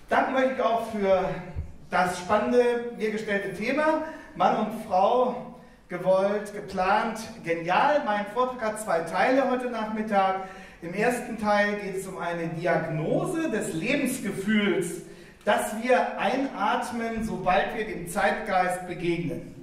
Danken möchte ich auch für das spannende, mir gestellte Thema. Mann und Frau, gewollt, geplant, genial. Mein Vortrag hat 2 Teile heute Nachmittag. Im ersten Teil geht es um eine Diagnose des Lebensgefühls, das wir einatmen, sobald wir dem Zeitgeist begegnen.